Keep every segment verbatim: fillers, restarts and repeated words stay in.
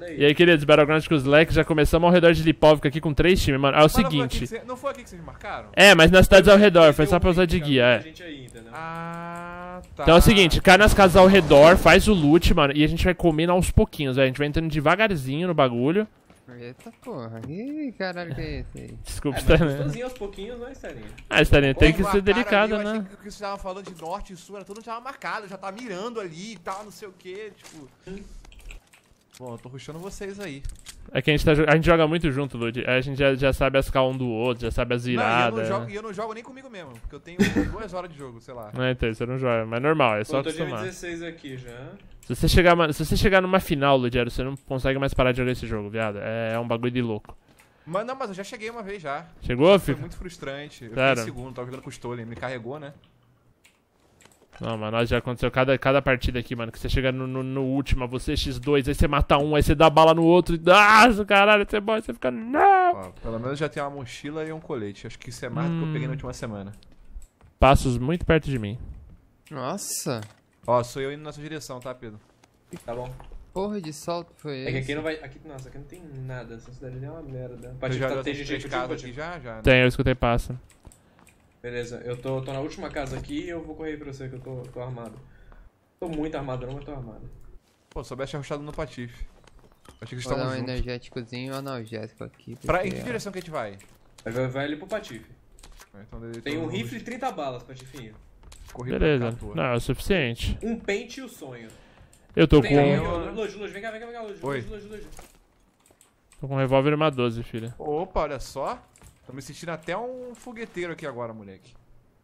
E aí, queridos, Battlegrounds com os Lex, já começamos ao redor de Lipovka aqui com três times, mano. É o Mas seguinte... Não foi, cê, não foi aqui que vocês marcaram? É, mas nas cidades ao redor, foi só pra usar de guia, é. Ah, tá. Então é o seguinte, cai nas casas ao redor, faz o loot, mano, e a gente vai comendo aos pouquinhos, velho. A gente vai entrando devagarzinho no bagulho. Eita porra, ih, caralho, que é esse aí? Desculpa, É, mas Starinha. gostosinho aos pouquinhos, né, Starinha? Ah, Starinha, tem que Pô, ser marcaram delicado, ali, eu né? achei que o que vocês estavam falando de norte e sul era tudo já marcado, já tá mirando ali e tal, não sei o que, tipo... Bom, eu tô rushando vocês aí. É que a gente, tá, a gente joga muito junto, Lud. A gente já, já sabe as K um do outro, já sabe as Não, e eu viradas. não, jogo, e eu não jogo nem comigo mesmo, porque eu tenho duas horas de jogo, sei lá. Não, então, você não joga, mas normal, é só Eu tô de acostumar. dezesseis aqui já. Se você chegar, mano, se você chegar numa final, Ludiero, você não consegue mais parar de jogar esse jogo, viado. É, é um bagulho de louco. Mas não, mas eu já cheguei uma vez já. Chegou, Foi filho? muito frustrante. Eu Sério? fiquei em segundo, tava jogando com o Stolen, me carregou, né? Não, mas nós já aconteceu cada, cada partida aqui, mano, que você chega no, no, no último, você x dois, aí você mata um, aí você dá bala no outro, e nossa, caralho, você morre, você fica, não! Ó, pelo menos já tem uma mochila e um colete. Acho que isso é mais do que eu peguei na última semana. Passos muito perto de mim. Nossa, Ó, sou eu indo na sua direção, tá, Pedro? Tá bom. porra de salto foi É que esse? aqui não vai. Aqui, nossa, aqui não tem nada. Essa cidade é uma merda. Eu Patife já tá já tem tem gente três aqui, casas Patife. aqui já, já, né? Tem, eu escutei passa. Beleza, eu tô, tô na última casa aqui e eu vou correr pra você que eu tô, tô armado. Tô muito armado não, mas tô armado. Pô, soubesse rushado no Patife. Achei que Vou dar estamos um juntos. energéticozinho analgésico aqui. Pra, porque, em que ó, direção que a gente vai? Vai, vai ali pro Patife. Então, dele- Tem todo um mundo rifle e trinta balas, Patifinho. corri pra Beleza. cá, à toa. Não, é o suficiente. Um pente e o sonho. Eu tô Tem aí, com, ó, Luz, Luz, vem cá, vem cá, vem cá, Luz, Oi. Luz, Luz, Luz. tô com um revólver e uma doze, filha. Opa, olha só. Tô me sentindo até um fogueteiro aqui agora, moleque.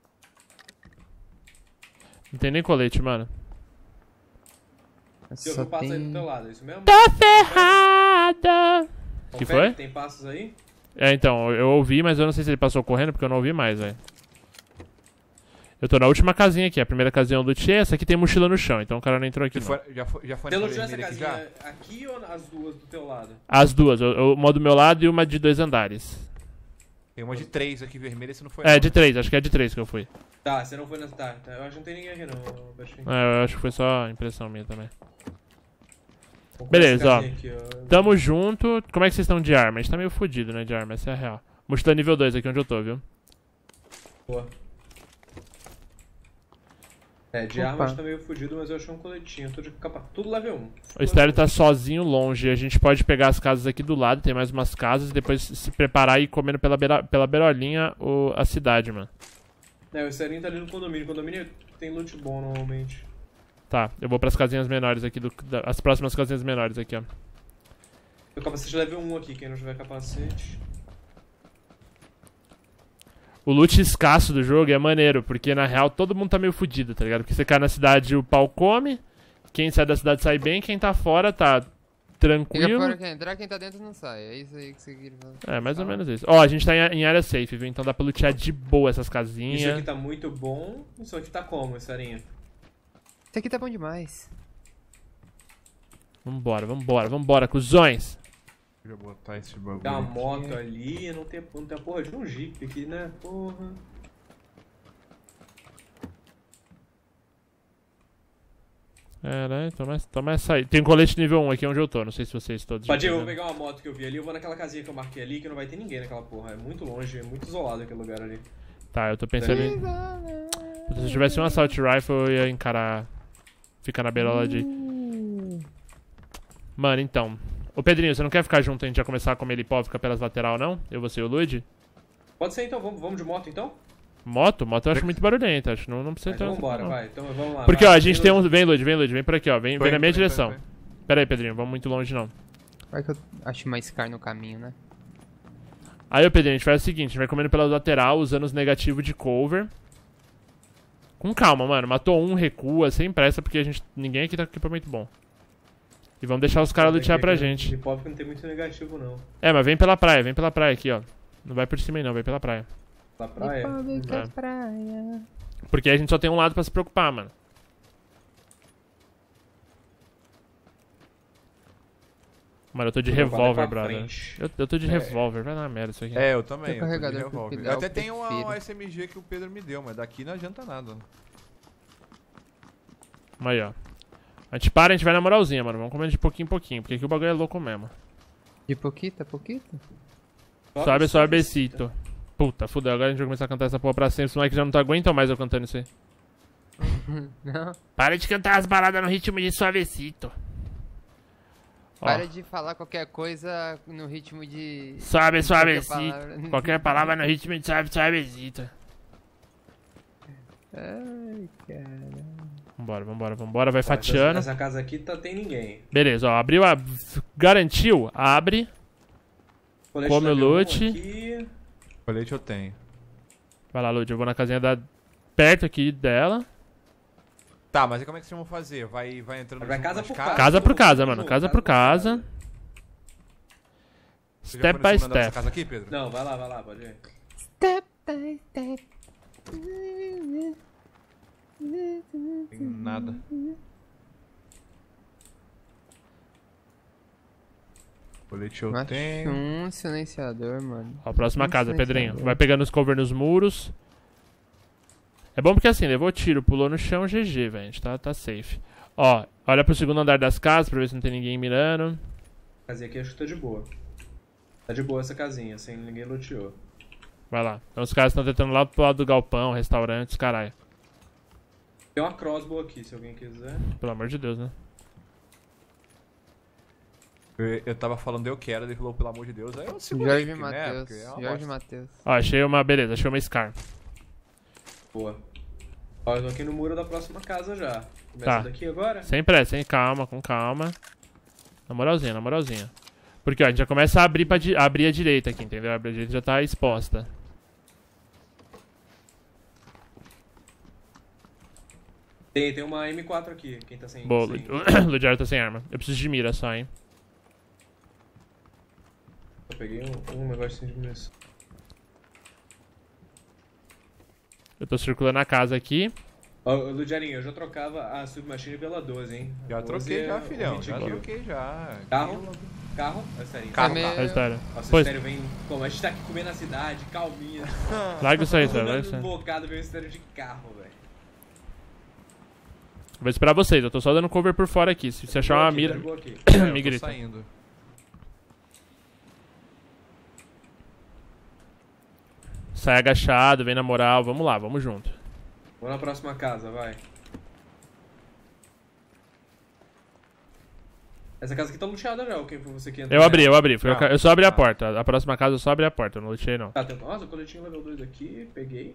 Não tem nem colete, mano. Se eu só vi passo aí do tem... teu lado, é isso mesmo? Tô ferrada! Que Confere foi? Tem passos aí? É, então, eu ouvi, mas eu não sei se ele passou correndo, porque eu não ouvi mais, velho. Eu tô na última casinha aqui, a primeira casinha eu lutei, essa aqui tem mochila no chão, então o cara não entrou aqui, Você não. foi, já foi, já foi Você nessa lutou essa vermelha aqui casinha já? aqui ou as duas do teu lado? As duas, eu- eu- uma do meu lado e uma de dois andares. Tem uma de três aqui vermelha, esse não foi É, não, de né? três, acho que é de três que eu fui. Tá, você não foi nessa. Tá, tá, eu acho que não tem ninguém aqui não, Baixinho. É, eu acho que foi só impressão minha também. Vou Beleza, colocar ó. essa casinha aqui, ó. Tamo junto. Como é que vocês estão de arma? A gente tá meio fudido, né, de arma, essa é a real. Mochila nível dois aqui onde eu tô, viu? Boa. É, de Opa. arma a gente tá meio fudido, mas eu achei um coletinho. Tô de capa. Tudo level um. O Stereo tá sozinho longe. A gente pode pegar as casas aqui do lado, tem mais umas casas, e depois se preparar e ir comendo pela, beira, pela beirolinha o, a cidade, mano. É, o Serinho tá ali no condomínio. Condomínio tem loot bom normalmente. Tá, eu vou pras casinhas menores aqui, do, da- as próximas casinhas menores aqui, ó. Tem capacete level um aqui, quem não tiver capacete. O loot escasso do jogo é maneiro, porque na real todo mundo tá meio fudido, tá ligado? Porque você cai na cidade o pau come, quem sai da cidade sai bem, quem tá fora tá Fica tranquilo. fora quem entrar, quem tá dentro não sai. É isso aí que você queria falar. É, mais ou menos isso. Ó, a gente tá em, em área safe, viu? Então dá pra lutear de boa essas Isso casinhas. aqui tá muito bom. Isso aqui tá como, Serinho? Isso aqui tá bom demais. Vambora, vambora, vambora, cuzões. Deixa eu botar esse bagulho Tem uma aqui. moto ali, não tem, não tem a porra de um jeep aqui, né? Porra. Caralho, toma, toma essa aí. Tem um colete nível um aqui onde eu tô, não sei se vocês todos. já Patinho, eu vou pegaram. pegar uma moto que eu vi ali, eu vou naquela casinha que eu marquei ali, que não vai ter ninguém naquela porra. É muito longe, é muito isolado aquele lugar ali. Tá, eu tô pensando em. Se eu tivesse um assault rifle, eu ia encarar. Ficar na beirola de. Mano, então. Ô Pedrinho, você não quer ficar junto e a gente já começar a comer Lipovka pelas lateral, não? Eu, você e o Lud? Pode ser então, vamos, vamos de moto então? Moto? Moto eu acho muito barulhenta, acho que não, não precisa Então ter. vambora, não. vai. Então vamos lá. Porque vai. ó, a gente tem um. Vem, Lud, vem, Lud, vem por aqui, ó. Vem, Tô vem na indo, minha tô indo, direção. tô indo. Pera aí, Pedrinho, vamos muito longe não. Vai que eu acho mais Scar no caminho, né? Aí, ô Pedrinho, a gente faz o seguinte, a gente vai comendo pela lateral, usando os negativos de cover. Com calma, mano. Matou um, recua, sem pressa, porque a gente. Ninguém aqui tá com equipamento bom. E vamos deixar os caras lutear pra gente. De pop não tem muito negativo não. É, mas vem pela praia, vem pela praia aqui, ó. Não vai por cima aí não, vem pela praia. Na praia. É. praia. Porque a gente só tem um lado pra se preocupar, mano. Mano, eu tô de Vou botar revólver, pra brother. frente. Eu, eu tô de É. revólver, vai na merda isso aqui. É, eu também. Tem eu tô de carregador revólver. que Eu até eu tenho uma, prefiro. uma S M G que o Pedro me deu, mas daqui não adianta nada. Aí, ó. A gente para, a gente vai na moralzinha, mano. Vamos comendo de pouquinho em pouquinho, porque aqui o bagulho é louco mesmo. De pouquito, pouquito? Sobe, sobe, besito. Puta, fudeu. Agora a gente vai começar a cantar essa porra pra sempre. Os moleques já não tá aguentam mais eu cantando isso aí. Não. Para de cantar as baladas no ritmo de suavecito. Ó. Para de falar qualquer coisa no ritmo de... Sobe, qualquer suavecito. palavra. Qualquer palavra no ritmo de suave, suavecito. Ai, cara. Vambora, vambora, vambora. Vai Ó, fatiando. Essa, essa casa aqui tá, tem ninguém. Beleza, ó. Abriu a... Garantiu. Abre. Colete Come o level um loot. aqui. Colete eu tenho. Vai lá, Lud. Eu vou na casinha da... perto aqui dela. Tá, mas e como é que vocês vão fazer? Vai, vai entrando Vai junto casa nas por casas? Casa por casa, Jogo, mano. jogo, Casa por casa. Você já Step foi no by segundo andar dessa step. casa aqui, Pedro? Não, vai lá, vai lá, pode ir. Step by step. Tem nada. Colete eu Macho, tenho. um silenciador, mano. Ó, próxima Um casa, Pedrinho. silenciador. Vai pegando os cover nos muros. É bom porque assim, levou tiro, pulou no chão, G G, velho. A gente tá, tá safe. Ó, olha pro segundo andar das casas pra ver se não tem ninguém mirando. A casinha aqui acho que tá de boa. Tá de boa essa casinha, sem ninguém luteou. Vai lá. Então os caras estão tentando lá pro lado do galpão, restaurantes, caralho. Tem uma crossbow aqui, se alguém quiser. Pelo amor de Deus, né? Eu, eu tava falando eu quero, ele falou pelo amor de Deus. Aí eu segurei Jorge aqui, né? Matheus. Porque é uma Jorge bosta. Matheus. Ó, achei uma... Beleza, achei uma Scar. Boa. Ó, eu tô aqui no muro da próxima casa já. Começa Tá. daqui agora? Sem pressa, hein? Calma, com calma. Na moralzinha, na moralzinha. Porque, ó, a gente já começa a abrir, pra di... abrir a direita aqui, entendeu? A direita já tá exposta. Tem, tem uma M quatro aqui, quem tá sem... Boa, sem... o Ludiário tá sem arma. Eu preciso de mira só, hein? Eu peguei um, um negócio de munição. Eu tô circulando a casa aqui. Ó, Ludiarinho, eu já trocava a Submachine pela doze, hein? Já A doze troquei é já, um filhão. hit Já kill. troquei já. Carro? Carro? É sério. Carro, É carro. A meio- história. Nossa, Pois, o Estéreo vem... Como? A gente tá aqui comendo na cidade, calminha. larga isso aí, Todo Estéreo, mundo larga isso aí. bocado, veio o Estéreo de carro, velho. Vou esperar vocês, eu tô só dando cover por fora aqui. Se você achar uma mira, Derrubou aqui. É, eu me tô grita. saindo. Sai agachado, vem na moral. Vamos lá, vamos junto. Vamos na próxima casa, vai. Essa casa aqui tá luteada já, ou quem foi você que entrou? Eu abri, eu abri. Foi eu, Ah, ca- eu só abri a tá. porta. A próxima casa eu só abri a porta, eu não lutei não. Tá, tem... Nossa, o coletinho level dois aqui, peguei.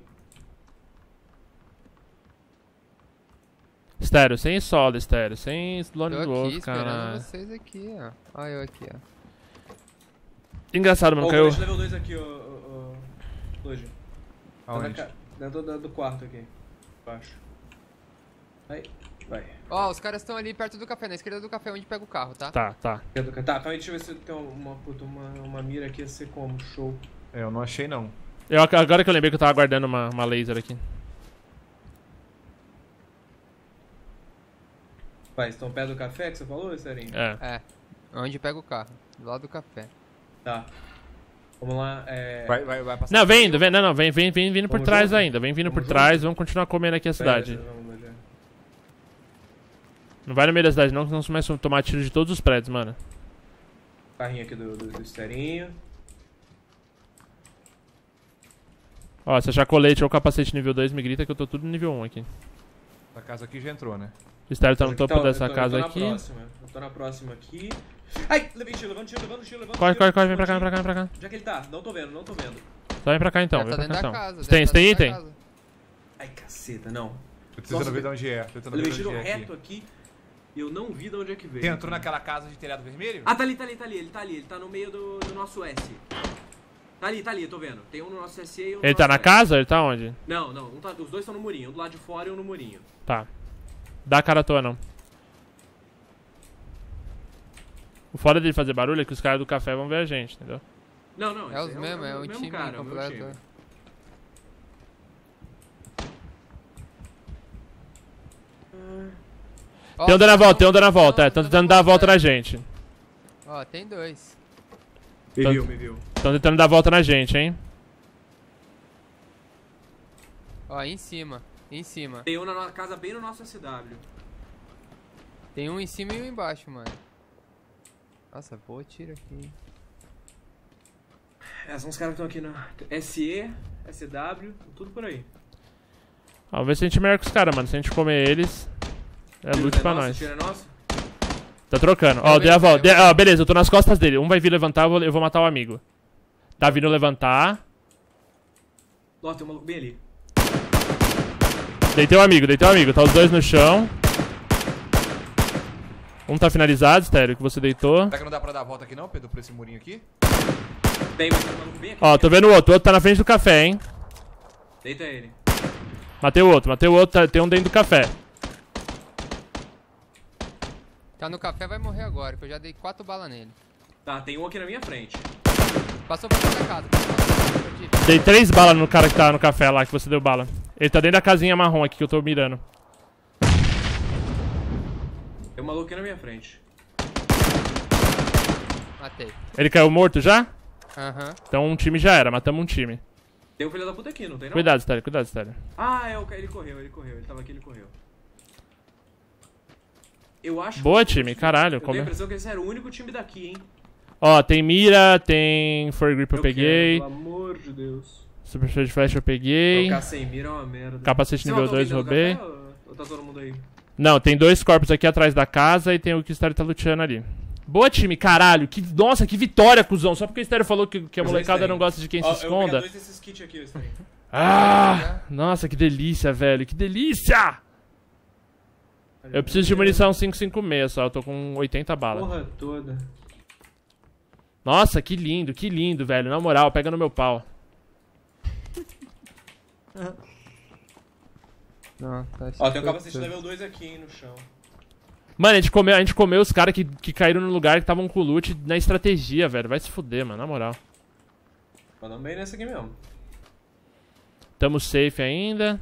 Estéreo, sem solo, estéreo. Sem Lone Tô Wolf, aqui esperando cara. vocês aqui, ó. Olha eu aqui, ó. Engraçado, Ó, mano, o caiu. colete level dois aqui, ô... ô, ô... Luigi. Tá na Aonde? ca- Dentro do, do quarto aqui. Embaixo. Aí, vai. Ó, os caras estão ali perto do café, na esquerda do café, onde pega o carro, tá? Tá, tá. Tá, calma aí, deixa eu ver se tem uma, puta, uma, uma mira aqui, ia ser como? Show. É, eu não achei não. Eu, agora que eu lembrei que eu tava guardando uma, uma laser aqui. Vai, estão perto do café que você falou, Serinho? É. É. Onde pega o carro. Do lado do café. Tá. Vamos lá, é... Vai, vai, vai passar. Não, vem indo, vem, não, não, vem, vem, vem vindo por Vamos trás junto? ainda. Vem vindo Vamos por trás, vamos continuar comendo aqui a cidade. Beleza, vamos, Luigi. Não vai no meio da cidade não, que senão você começa a tomar tiro de todos os prédios, mano. Carrinho aqui do, do, do esterinho. Ó, se achar colete ou capacete nível dois, me grita que eu tô tudo nível um aqui. Essa casa aqui já entrou, né? O Estéreo tá no Aqui topo eu dessa tô- casa eu tô aqui. Na próxima. Eu tô na próxima aqui. Ai, levei tiro, levando tiro, levando tiro, levando Corre, tiro. corre, corre, vem pra cá, vem Levando pra cá, vem pra cá. tiro. Já que ele tá, não tô vendo, não tô vendo. Só vem pra cá então, Já vem tá pra cá dentro da então. casa. Você tem, já você tá tem dentro da item? casa. Ai, caceta, não. Tô tentando Nossa, ver de onde é. Tô Eu tentando levei ver de tiro onde é reto aqui. aqui e eu não vi de onde é que veio. Você entrou naquela casa de telhado vermelho? Ah, tá ali, tá ali, tá ali, ele tá ali, ele tá no meio do, do nosso S. Tá ali, tá ali, eu tô vendo. Tem um no nosso S E e um no Ele tá nosso na S. casa? Ele tá onde? Não, não, um tá- os dois estão no murinho, um do lado de fora e um no murinho. Tá. Dá a cara à toa não. O foda dele fazer barulho é que os caras do café vão ver a gente, entendeu? Não, não, É esse os aí mesmos, é o mesmo time cara, é o meu completo. time. Ó, Tem um dando a volta, tem um dando a volta, é. não, Estão não, tentando não, dar a não, volta é. na gente. Ó, tem dois. Me Tá- viu, me viu. Estão tentando dar a volta na gente, hein? Ó, em cima. Em cima. Tem um na nossa casa bem no nosso S W. Tem um em cima e um embaixo, mano. Nossa, boa tiro aqui. É, são os caras que estão aqui na S E, S W, tudo por aí. Ó, vamos ver se a gente merca os caras, mano. Se a gente comer eles, é loot é pra nosso, nós. tiro é nosso? Tá trocando. Ó, dei a volta. De... Ó, beleza, eu tô nas costas dele. Um vai vir levantar, eu vou, eu vou matar o amigo. Tá vindo levantar. Ó, tem um maluco bem ali. Deitei o amigo, deitei o amigo. Tá os dois no chão. Um tá finalizado, estéreo, que você deitou. Será que não dá pra dar a volta aqui não, Pedro, por esse murinho aqui? Tem, mas tem um maluco bem aqui. Ó, tô vendo o outro. O outro tá na frente do café, hein. Deita ele. Matei o outro, matei o outro. Tá... Tem um dentro do café. Tá no café, vai morrer agora, que eu já dei quatro balas nele. Tá, tem um aqui na minha frente. Passou pra outra casa. Passou. Dei três balas no cara que tá no café lá, que você deu bala. Ele tá dentro da casinha marrom aqui que eu tô mirando. Tem um maluco aqui na minha frente. Matei. Ele caiu morto já? Aham. Então um time já era, matamos um time. Tem um filho da puta aqui, não tem não? Cuidado, Stélio, cuidado, Stélio. Ah, é o cara, ele correu, ele correu. Ele tava aqui, ele correu. Eu acho Boa, que... time, caralho. Eu Como tenho a é? impressão que esse era o único time daqui, hein? Ó, tem mira, tem for grip eu, Eu peguei. quero, pelo amor de Deus. Super Shot Flash eu peguei. Trocar sem mira é uma merda. Capacete Você nível matou dois alguém roubei. dentro do café, ou, ou tá todo mundo aí? Não, tem dois corpos aqui atrás da casa e tem o que o Stélio tá luteando ali. Boa, time, caralho. Que, nossa, que vitória, cuzão. Só porque o Stélio falou que, que a Mas molecada eles têm. não gosta de quem Ó, se eu vou pegar esconda. dois desses kits aqui, eles têm. Ah, nossa, que delícia, velho. Que delícia! Eu preciso de munição cinco cinco seis só. Eu tô com oitenta balas. Porra toda. Nossa, que lindo, que lindo, velho. Na moral, pega no meu pau. Não, tá Ó, tem um capacete level dois aqui, hein, no chão. Mano, a gente comeu, a gente comeu os caras que, que caíram no lugar que estavam com loot na estratégia, velho. Vai se fuder, mano, na moral. Mandando bem nessa aqui mesmo. Tamo safe ainda.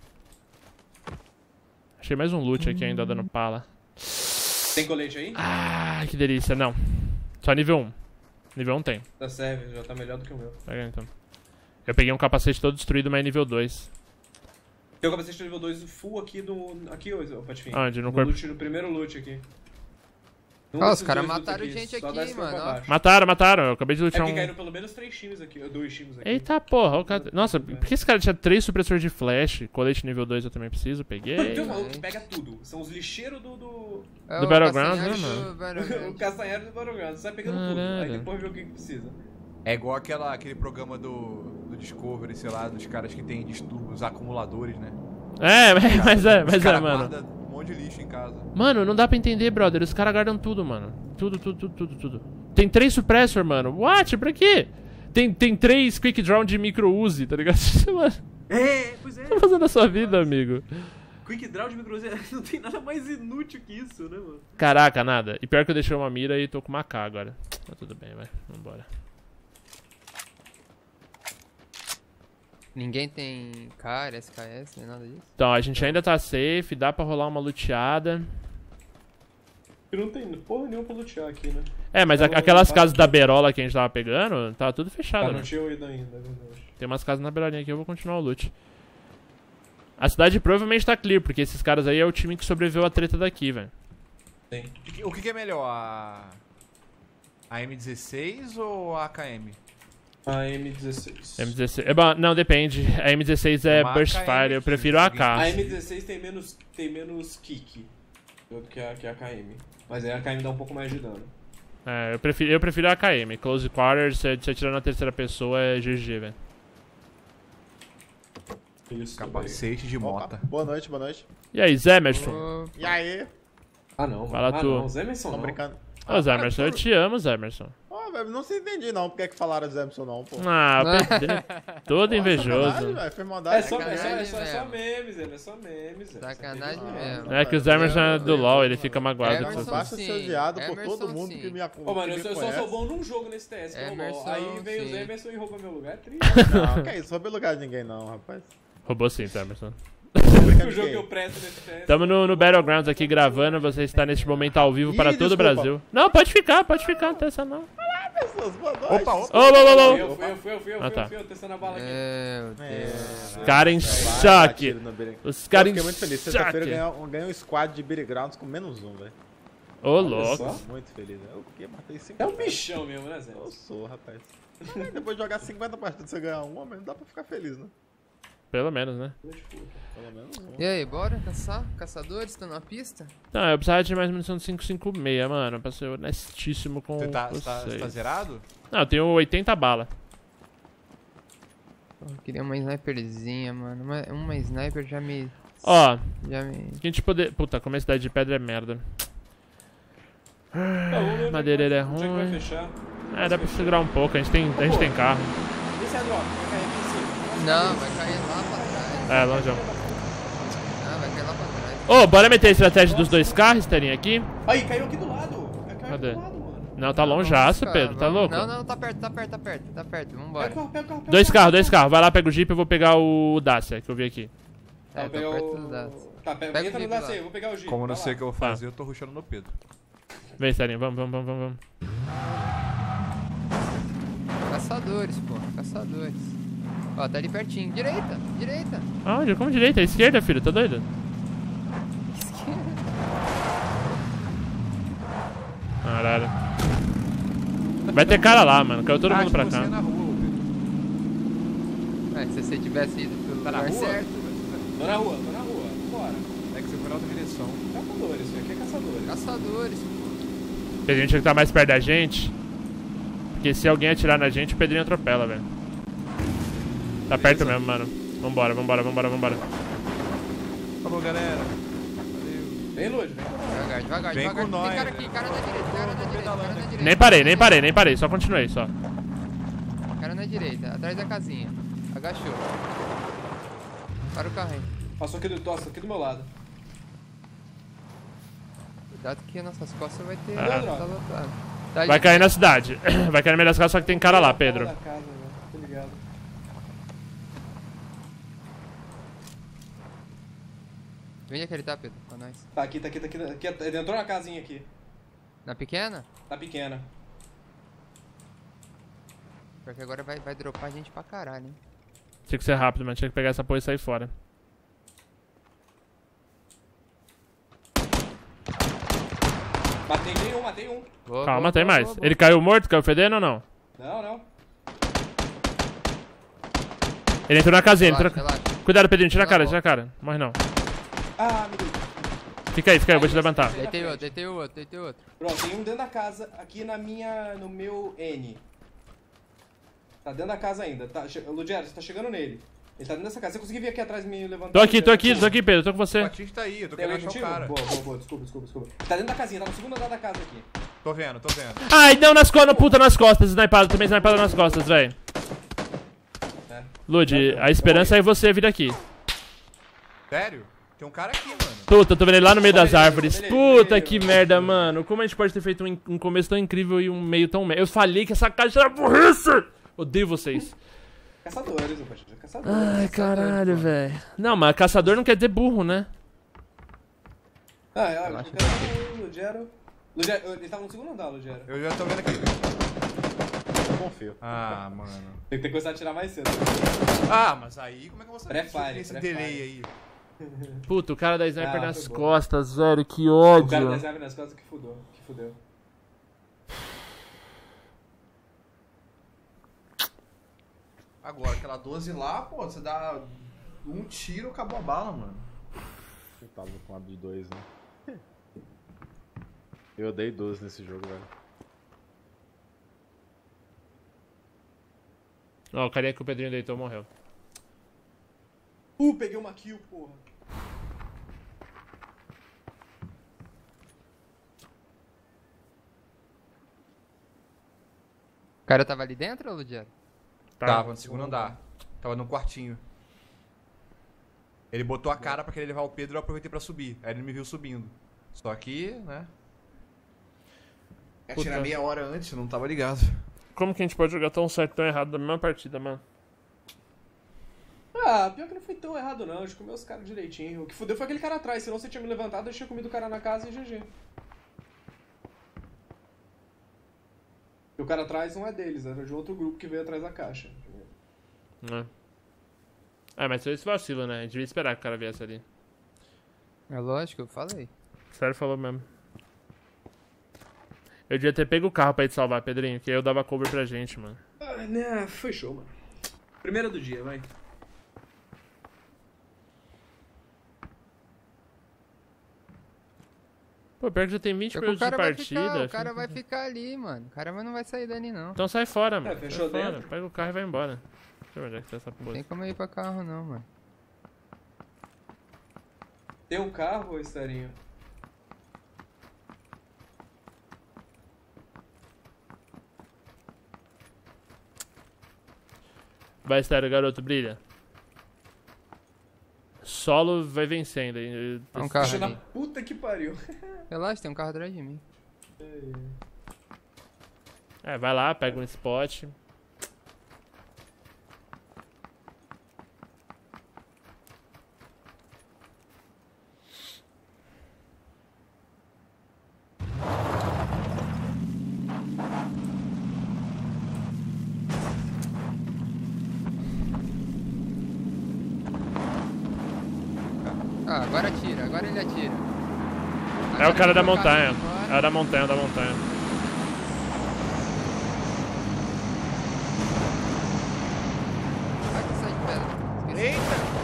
Achei mais um loot aqui ainda dando pala. Tem colete aí? Ah, que delícia. Não. Só nível um. Nível um tem. Tá serve, já tá melhor do que o meu. Pega aí, então. Eu peguei um capacete todo destruído, mas é nível dois. Tem o capacete nível dois full aqui do... Aqui, ô, Patifinho. Onde? No no corpo? loot, no primeiro loot aqui. Um Ah, os desses caras dois loot mataram gente só aqui, dá esse mano, pra ó. baixo. Mataram, mataram. Eu acabei de É lutear porque um... caíram pelo menos três times aqui, ou dois times aqui. Eita porra, o cara... Nossa, por que esse cara tinha três supressores de flash? Colete nível dois eu também preciso, Mano, peguei. tem um maluco que pega tudo. São os lixeiros do... do... É Do o Battlegrounds, castanhari né, do mano? o Battlegrounds. castanheiro do Battlegrounds. Sai pegando tudo. Aí Caralho. depois vê o que que precisa. É igual aquela, aquele programa do, do Discovery, sei lá, dos caras que tem distúrbios, acumuladores, né? É, mas é, Os mas é, cara mano. guarda um monte de lixo em casa. Mano, não dá pra entender, brother. Os caras guardam tudo, mano. Tudo, tudo, tudo, tudo, tudo. Tem três suppressor, mano. What? Pra quê? Tem, tem três quick draw de micro-use, tá ligado? Mano, É, pois é. o que tá fazendo na sua vida, amigo? Quick Draw de micro não tem nada mais inútil que isso, né, mano? Caraca, nada. E pior que eu deixei uma mira e tô com uma K agora. Tá tudo bem, vai. Vambora. Ninguém tem K, S K S, nem nada disso. Então, a gente ainda tá safe. Dá pra rolar uma luteada. E não tem porra nenhuma pra lutear aqui, né? É, mas a- Então, aquelas vai- casas da berola que a gente tava pegando, tava tudo fechado, Tá, né? não tinha ido ainda, é verdade. Tem umas casas na beiradinha aqui, eu vou continuar o loot. A cidade provavelmente tá clear, porque esses caras aí é o time que sobreviveu à treta daqui, velho. Tem. O que, o que que é melhor, a... a M dezesseis ou a A K M? A M dezesseis. M dezesseis. É, bom, não, depende. A M dezesseis é Uma Burst A K M Fire, eu que prefiro a ninguém- AK. A M dezesseis tem menos, tem menos kick do que a, que a A K M. Mas aí a A K M dá um pouco mais de dano. É, eu prefiro, eu prefiro a A K M. Close Quarters, se você atirar na terceira pessoa, é G G, velho. Isso. Capacete de Opa, mota. boa noite, boa noite. E aí, Zemerson? Ô, E aí? Ah, não. Fala ah, tu. não. Os Emerson Tão não. brincando? Ô, Zemerson, eu te amo, Zemerson. Ó, velho, não se entendi não porque é que falaram Zemson não, pô. Ah, eu perdi. Todo Ó, invejoso. sacanagem, velho, Foi maldade. É só, é só, Sacanagem é só, é só mesmo. memes, ele é só memes. é. Sacanagem Você mesmo. É que o Zemerson é do LoL, ele fica magoado. Emerson com Não isso. basta sim. ser odiado por Emerson todo mundo sim. que me acompanha. Ô, mano, eu, só- eu só sou bom num jogo nesse T S, que é o LoL. Emerson, Aí vem os sim. Emerson e rouba meu lugar. É triste. Não, que isso, roubei lugar de ninguém não, rapaz. Roubou sim, Zemerson. o jogo que eu presto nesse T S. Tamo no, no Battlegrounds aqui gravando, você está neste momento ao vivo Ih, para todo o desculpa. Brasil. Não, pode ficar, pode ficar, não tem essa não. Pessoas, boa noite. Opa, opa. Ô, ô, ô, ô. Eu fui, eu fui, eu fui, eu Ah, fui, tá. eu fui, eu testando a bala aqui. Meu Deus. É, Cara em vai, choque. tiro no Biri- Os Eu caras fiquei em muito feliz. Sexta-feira eu choque. ganhei, um- ganhei um squad de Biri Grounds com menos um, velho. Ô, louco. só. Muito feliz. Eu o quê? Matei cinco. É um caras. bichão mesmo, né, Zé? Eu sou, rapaz. Mas depois de jogar cinquenta partidas você ganhar uma, mas não dá pra ficar feliz, né? Pelo menos, né? Pelo menos um. E aí, bora caçar? Caçadores, estão na pista? Não, eu precisava de mais munição de cinco cinco seis, mano, pra ser honestíssimo com Você tá, vocês. tá, você tá zerado? Não, eu tenho oitenta balas. Pô, eu queria uma sniperzinha, mano. Uma, uma sniper já me... Ó, Já me... que a gente poder... Puta, como a cidade de pedra é merda. Tá, vamos ver Madeireira é onde é que vai ruim. fechar. É, dá pra segurar um pouco, a gente tem, a gente tem carro. Esse é a drop, vai cair aqui em cima. Não, vai cair lá pra trás. É, longe. Não, vai cair lá pra trás. Ô, bora meter a estratégia dos dois carros, Sterinho, aqui? Aí, caiu aqui do lado. Caiu Cadê? aqui do lado, mano. Não, tá longeaço, Vamos, Pedro, tá vamos. louco? Não, não, tá perto, tá perto, tá perto, tá perto, tá perto, Pega vambora. o carro, pega o carro. pega Dois o carros, carro. dois carros. Vai lá, pega o Jeep, eu vou pegar o Dacia, que eu vi aqui. É, Tá, tá vou pegar perto o... dos dados. Tá, pega, Pega o entra no Jeep Dacia lá. aí, eu vou pegar o Jeep. Como eu não vai sei o lá. que eu vou fazer, eu tô rushando no Pedro. Vem, Sterinho, vamos, vamos, vamos, vamos. Caçadores, pô, caçadores. Ó, tá ali pertinho. Direita, direita. Aonde? Como direita? Esquerda, filho, tá doido? Caralho. Vai ter cara lá, mano. Caiu todo Ah, mundo acho pra que cá. você é na rua, Pedro. É, se você tivesse ido pelo Tá na lugar rua? certo. Tô na rua, tô na rua. Vambora. É que você foi na outra direção. Caçadores, isso aqui é caçadores. Caçadores, pô. O Pedrinho tinha que estar mais perto da gente. Porque se alguém atirar na gente, o Pedrinho atropela, velho. Tá perto mesmo, mano. Vambora, vambora, vambora, vambora. Falou, galera. Valeu. Vem, Lud, vem. Devagar, devagar, Vem devagar. com nós, Tem cara né? aqui, cara na direita, cara na direita, cara na direita. Nem parei, nem parei, nem parei. Só continuei, só. Cara na direita, atrás da casinha. Agachou. Para o carro aí. Passou aqui do, nossa, aqui do meu lado. Cuidado que nas nossas costas vai ter. Ah. Tá lotado. Tá ali. Vai cair na cidade. Vai cair no meio das casas, só que tem cara lá, Pedro. Da casa, velho. Tô ligado. Vem aquele tá, Pedro, com nós. Tá aqui, tá aqui, tá aqui. Tá aqui. Ele entrou na casinha aqui. Na pequena? Tá pequena. Porque agora vai, vai dropar a gente pra caralho, hein? Tinha que ser rápido, mano. Tinha que pegar essa porra e sair fora. Matei um, matei um. Boa, Calma, boa, tem boa, mais. boa, boa. Ele caiu morto? Caiu fedendo ou não? Não, não. Ele entrou na casinha, ele Relaxa, entrou... relaxa. Cuidado, Pedrinho. Tira a Tá cara, bom. tira a cara. Morre não. Ah, meu Deus. Fica aí, fica aí. Eu vou te levantar. Deitei outro, deitei outro, deitei outro. Pronto, tem um dentro da casa, aqui na minha, no meu N. Tá dentro da casa ainda. Tá, che... Ludgero, você tá chegando nele. Ele tá dentro dessa casa. Você conseguiu vir aqui atrás e me levantar? Tô aqui, tô aqui, tô aqui, Pedro. Tô com O você. Batista tá aí, eu tô Tem querendo alguém achar o contigo? cara. Boa, boa, boa. Desculpa, desculpa, desculpa. Tá dentro da casinha, tá no segundo andar da casa aqui. Tô vendo, tô vendo. Ai, não, nas costas, puta, nas costas. Snipado, também snipado nas costas, velho. É. Lud, a esperança é você vir aqui. Sério? Tem um cara aqui, mano. Puta, tô vendo ele lá no meio das Olha ele, árvores. olha ele, Puta olha que ele. merda, mano. Como a gente pode ter feito um, um começo tão incrível e um meio tão merda? Eu falei que essa caixa era burrice! Odeio vocês. Caçadores, ô Batista. Caçadores. Ai, caralho, velho. Não, mas caçador não quer dizer burro, né? Ah, é, olha, Relaxa. o cara, o Lugero. Lugero, ele tava no segundo andar, Lugero. Eu já tô vendo aqui. Eu confio. Ah, mano. Tem que ter começado a tirar mais cedo. Ah, mas aí como é que eu vou saber Pré-fire, que esse pré-fire. delay aí? Puta, o cara da sniper Ah, nas foi bom. costas, velho. Que O cara ódio. das árvores nas costas que fudeu. Que fudeu. Agora, aquela doze lá, pô, você dá um tiro, acabou a bala, mano. Eu tava com a de dois, né? Eu dei doze nesse jogo, velho. Ó, o carinha que o Pedrinho deitou morreu. Uh, peguei uma kill, porra. O cara tava ali dentro, Ludiano? Tá. Tava no segundo andar. Tava no quartinho. Ele botou a cara pra querer levar o Pedro e eu aproveitei pra subir. Aí ele me viu subindo. Só que, né? Puta. Atirar meia hora antes, eu não tava ligado. Como que a gente pode jogar tão certo e tão errado na mesma partida, mano? Ah, pior que não foi tão errado não, a gente comeu os caras direitinho. O que fudeu foi aquele cara atrás, senão você tinha me levantado, eu tinha comido o cara na casa e G G. E o cara atrás não é deles, era de outro grupo que veio atrás da caixa. É. É, mas foi esse vacilo, né? A gente devia esperar que o cara viesse ali. É lógico, eu falei. Sério, falou mesmo. Eu devia ter pego o carro pra ir te salvar, Pedrinho, que aí eu dava cover pra gente, mano. Ah, né, foi show, mano. Primeira do dia, vai. Pô, pior que já tem vinte Só que minutos o de cara vai partida. ficar, o cara fica- vai ficar ali, mano. O cara não vai sair dali, não. Então sai fora, mano. fechou sai fora. dentro. Pega o carro e vai embora. Deixa eu ver onde é que tá essa Não porra. tem como ir pra carro, não, mano. Tem um carro, ô Estarinho? Vai estar o garoto, brilha. Solo vai vencendo. hein? É um carro Deixa na ali. puta que pariu. Relaxa, tem um carro atrás de mim. É, vai lá, pega um spot. Ah, agora atira, agora ele atira. É Agora o cara da ele vai montanha. embora. É o da montanha, é o da montanha. Vai que sai de pedra. Esqueci. Eita!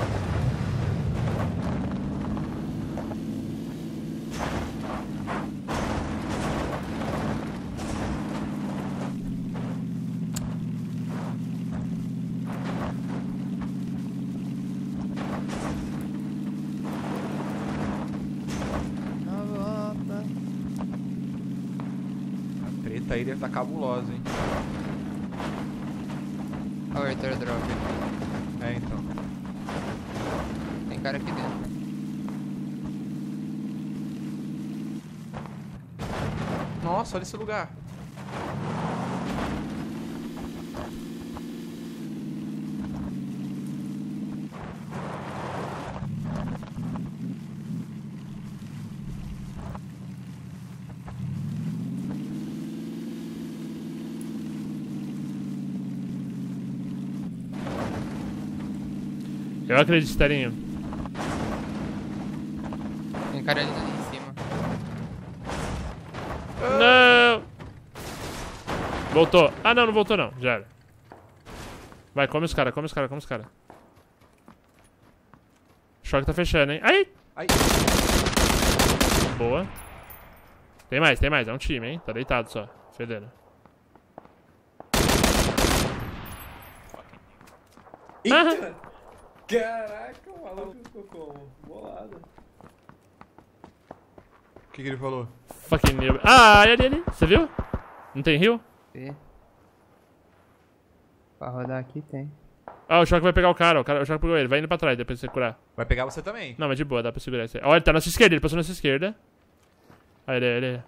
Na volta. A treta aí deve estar cabulosa, hein? Olha o Arthur Drop. É, então. Tem cara aqui dentro. Nossa, olha esse lugar. Eu acredito, Tarinho. Tem cara ali em cima. Não! Voltou. Ah, não, não voltou não. Já era. Vai, come os caras, come os caras, come os caras. Choque tá fechando, hein? Aí! Ai, Boa. Tem mais, tem mais. É um time, hein? Tá deitado só. Fedendo. Eita! Caraca, o maluco ficou como? Bolado. o que, que ele falou? Fucking new. Ah, ali, ali. Você viu? Não tem rio? Vê. Pra rodar aqui tem. Ah, o choque vai pegar o cara. O, cara, o choque pegou ele. Vai indo pra trás, depois você curar. Vai pegar você também. Não, mas de boa, dá pra segurar isso aí. Olha, ele tá na sua esquerda. Ele passou na sua esquerda. Aí, ele, ele.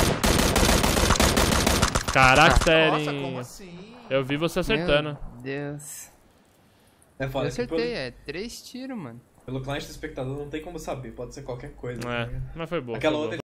Caraca, Nossa, Teren. como assim? Eu vi você acertando. Meu Deus. É Eu foda, que acertei, pelo, é três tiros, mano. pelo cliente do espectador não tem como saber, pode ser qualquer coisa. tá É, ligado? mas foi boa. Aquela foi boa. outra